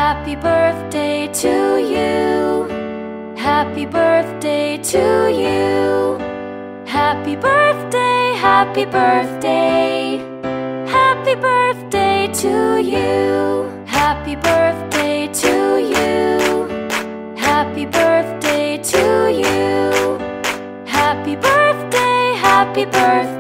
Happy birthday to you. Happy birthday to you. Happy birthday, happy birthday. Happy birthday to you. Happy birthday to you. Happy birthday to you. Happy birthday, happy birthday.